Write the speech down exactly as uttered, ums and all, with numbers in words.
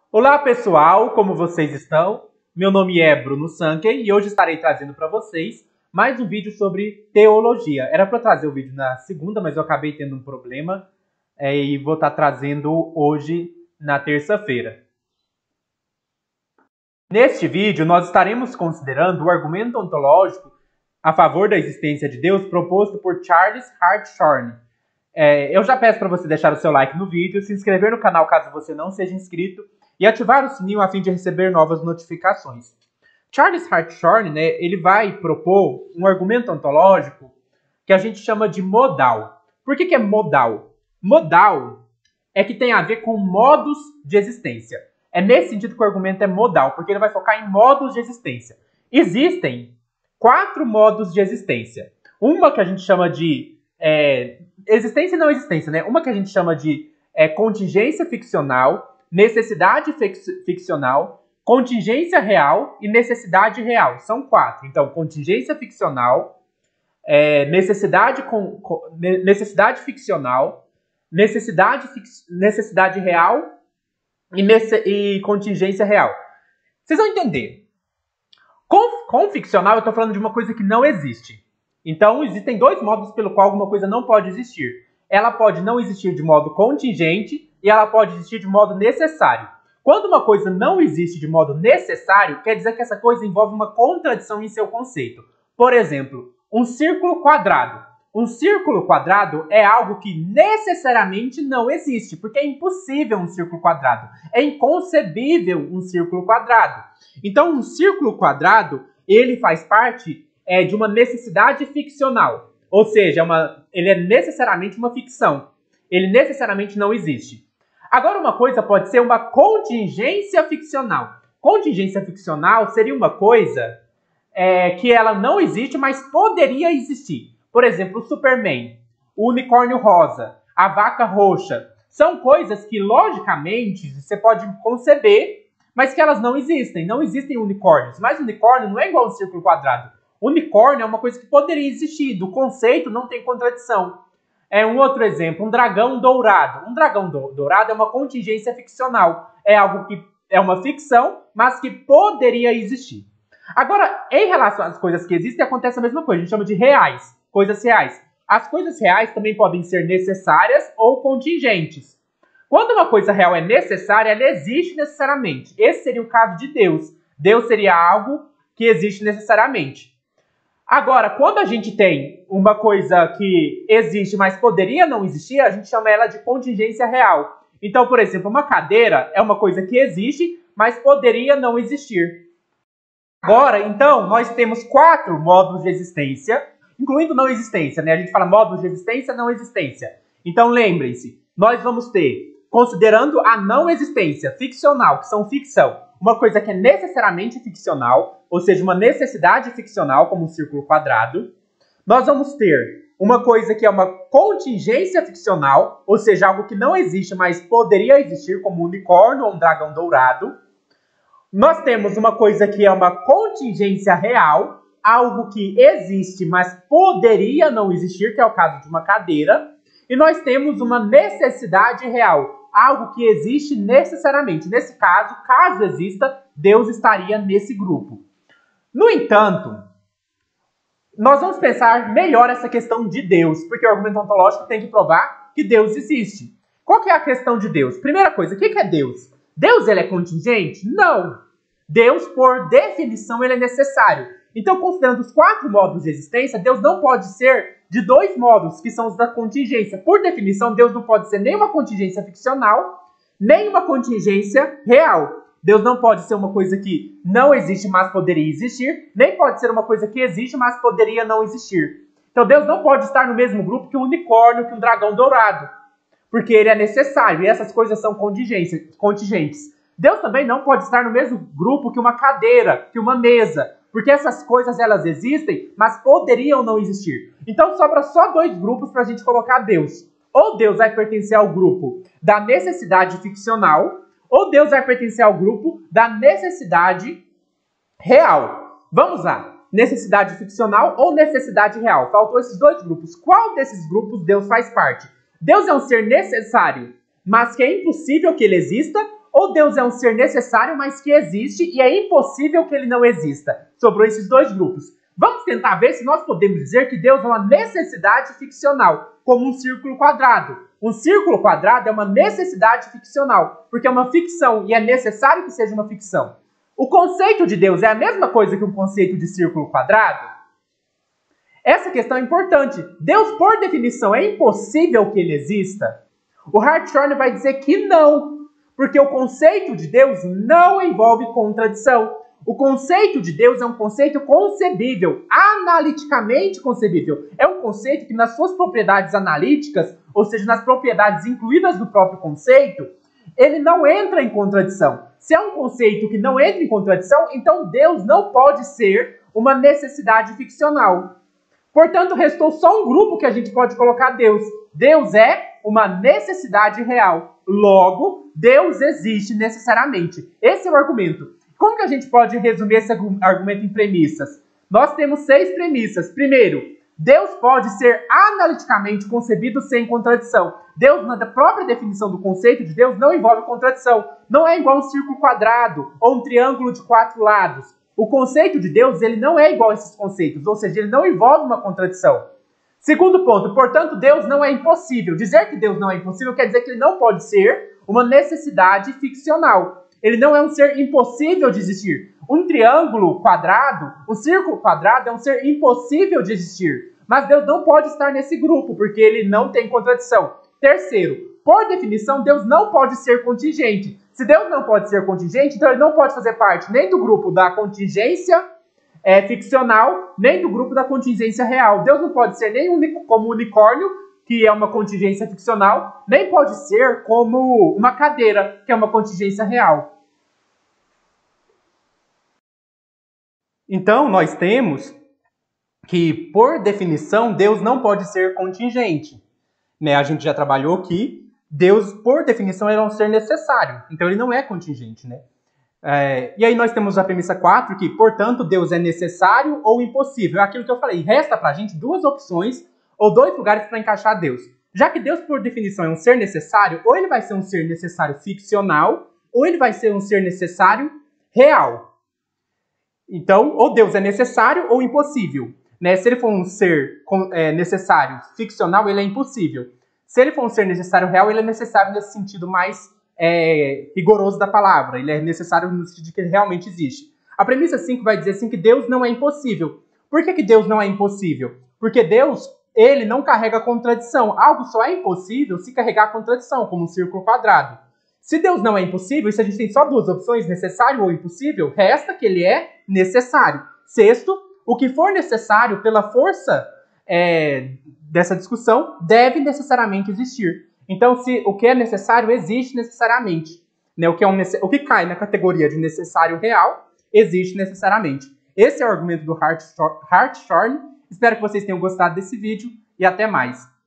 Olá pessoal, como vocês estão? Meu nome é Bruno Sankey e hoje estarei trazendo para vocês mais um vídeo sobre teologia. Era para trazer o vídeo na segunda, mas eu acabei tendo um problema é, e vou estar trazendo hoje na terça-feira. Neste vídeo, nós estaremos considerando o argumento ontológico a favor da existência de Deus proposto por Charles Hartshorne. É, eu já peço para você deixar o seu like no vídeo, se inscrever no canal caso você não seja inscrito e ativar o sininho a fim de receber novas notificações. Charles Hartshorne, né, ele vai propor um argumento ontológico que a gente chama de modal. Por que que é modal? Modal é que tem a ver com modos de existência. É nesse sentido que o argumento é modal, porque ele vai focar em modos de existência. Existem quatro modos de existência. Uma que a gente chama de é, existência e não existência, né? Uma que a gente chama de é, contingência ficcional, necessidade ficcional, contingência real e necessidade real. São quatro. Então, contingência ficcional, é, necessidade, com, com, necessidade ficcional, necessidade, necessidade real e, nesse, e contingência real. Vocês vão entender. Com, com ficcional, eu estou falando de uma coisa que não existe. Então, existem dois modos pelo qual alguma coisa não pode existir. Ela pode não existir de modo contingente e ela pode existir de modo necessário. Quando uma coisa não existe de modo necessário, quer dizer que essa coisa envolve uma contradição em seu conceito. Por exemplo, um círculo quadrado. Um círculo quadrado é algo que necessariamente não existe, porque é impossível um círculo quadrado. É inconcebível um círculo quadrado. Então, um círculo quadrado, ele faz parte é, de uma necessidade ficcional. Ou seja, uma, ele é necessariamente uma ficção. Ele necessariamente não existe. Agora, uma coisa pode ser uma contingência ficcional. Contingência ficcional seria uma coisa é, que ela não existe, mas poderia existir. Por exemplo, o Superman, o unicórnio rosa, a vaca roxa. São coisas que, logicamente, você pode conceber, mas que elas não existem. Não existem unicórnios. Mas unicórnio não é igual a um círculo quadrado. Unicórnio é uma coisa que poderia existir. Do conceito não tem contradição. É um outro exemplo, um dragão dourado. Um dragão do dourado é uma contingência ficcional. É algo que é uma ficção, mas que poderia existir. Agora, em relação às coisas que existem, acontece a mesma coisa. A gente chama de reais. Coisas reais. As coisas reais também podem ser necessárias ou contingentes. Quando uma coisa real é necessária, ela existe necessariamente. Esse seria o caso de Deus. Deus seria algo que existe necessariamente. Agora, quando a gente tem uma coisa que existe, mas poderia não existir, a gente chama ela de contingência real. Então, por exemplo, uma cadeira é uma coisa que existe, mas poderia não existir. Agora, então, nós temos quatro modos de existência, incluindo não existência, né? A gente fala modos de existência, não existência. Então, lembrem-se, nós vamos ter, considerando a não existência ficcional, que são ficção, uma coisa que é necessariamente ficcional, ou seja, uma necessidade ficcional, como um círculo quadrado. Nós vamos ter uma coisa que é uma contingência ficcional, ou seja, algo que não existe, mas poderia existir, como um unicórnio ou um dragão dourado. Nós temos uma coisa que é uma contingência real, algo que existe, mas poderia não existir, que é o caso de uma cadeira. E nós temos uma necessidade real, algo que existe necessariamente. Nesse caso, caso exista, Deus estaria nesse grupo. No entanto, nós vamos pensar melhor essa questão de Deus, porque o argumento ontológico tem que provar que Deus existe. Qual que é a questão de Deus? Primeira coisa, o que é Deus? Deus ele é contingente? Não. Deus, por definição, ele é necessário. Então, considerando os quatro modos de existência, Deus não pode ser de dois modos, que são os da contingência. Por definição, Deus não pode ser nem uma contingência ficcional, nem uma contingência real. Deus não pode ser uma coisa que não existe, mas poderia existir, nem pode ser uma coisa que existe, mas poderia não existir. Então, Deus não pode estar no mesmo grupo que um unicórnio, que um dragão dourado, porque ele é necessário, e essas coisas são contingentes. Deus também não pode estar no mesmo grupo que uma cadeira, que uma mesa, porque essas coisas elas existem, mas poderiam não existir. Então sobra só dois grupos para a gente colocar Deus. Ou Deus vai pertencer ao grupo da necessidade ficcional, ou Deus vai pertencer ao grupo da necessidade real. Vamos lá. Necessidade ficcional ou necessidade real? Faltou esses dois grupos. Qual desses grupos Deus faz parte? Deus é um ser necessário, mas que é impossível que ele exista? ou Deus é um ser necessário, mas que existe e é impossível que ele não exista. Sobrou esses dois grupos. Vamos tentar ver se nós podemos dizer que Deus é uma necessidade ficcional, como um círculo quadrado. Um círculo quadrado é uma necessidade ficcional, porque é uma ficção e é necessário que seja uma ficção. O conceito de Deus é a mesma coisa que um conceito de círculo quadrado? Essa questão é importante. Deus, por definição, é impossível que ele exista? O Hartshorne vai dizer que não, porque o conceito de Deus não envolve contradição. O conceito de Deus é um conceito concebível, analiticamente concebível. É um conceito que nas suas propriedades analíticas, ou seja, nas propriedades incluídas no próprio conceito, ele não entra em contradição. Se é um conceito que não entra em contradição, então Deus não pode ser uma necessidade ficcional. Portanto, restou só um grupo que a gente pode colocar Deus. Deus é uma necessidade real. Logo, Deus existe necessariamente. Esse é o argumento. Como que a gente pode resumir esse argumento em premissas? Nós temos seis premissas. Primeiro, Deus pode ser analiticamente concebido sem contradição. Deus, na própria definição do conceito de Deus, não envolve contradição. Não é igual um círculo quadrado ou um triângulo de quatro lados. O conceito de Deus, ele não é igual a esses conceitos, ou seja, ele não envolve uma contradição. Segundo ponto, portanto, Deus não é impossível. Dizer que Deus não é impossível quer dizer que ele não pode ser uma necessidade ficcional. Ele não é um ser impossível de existir. Um triângulo quadrado, um círculo quadrado é um ser impossível de existir. Mas Deus não pode estar nesse grupo, porque ele não tem contradição. Terceiro, por definição, Deus não pode ser contingente. Se Deus não pode ser contingente, então ele não pode fazer parte nem do grupo da contingência é, ficcional, nem do grupo da contingência real. Deus não pode ser nem unico, como um unicórnio, que é uma contingência ficcional, nem pode ser como uma cadeira, que é uma contingência real. Então, nós temos que, por definição, Deus não pode ser contingente. Né? A gente já trabalhou que Deus, por definição, é um ser necessário. Então, ele não é contingente. Né? É, e aí nós temos a premissa quatro, que, portanto, Deus é necessário ou impossível. É aquilo que eu falei. Resta para a gente duas opções ou dois lugares para encaixar Deus. Já que Deus, por definição, é um ser necessário, ou ele vai ser um ser necessário ficcional, ou ele vai ser um ser necessário real. Então, ou Deus é necessário ou impossível. Né? Se ele for um ser é, necessário ficcional, ele é impossível. Se ele for um ser necessário real, ele é necessário nesse sentido mais é, rigoroso da palavra. Ele é necessário no sentido de que ele realmente existe. A premissa cinco vai dizer assim que Deus não é impossível. Por que que Deus não é impossível? Porque Deus, ele não carrega contradição. Algo só é impossível se carregar contradição, como um círculo quadrado. Se Deus não é impossível, e se a gente tem só duas opções, necessário ou impossível, resta que ele é necessário. Sexto, o que for necessário pela força é, dessa discussão deve necessariamente existir. Então, se o que é necessário existe necessariamente. Né? O, que é um, o que cai na categoria de necessário real existe necessariamente. Esse é o argumento do Hartshorne. Espero que vocês tenham gostado desse vídeo e até mais.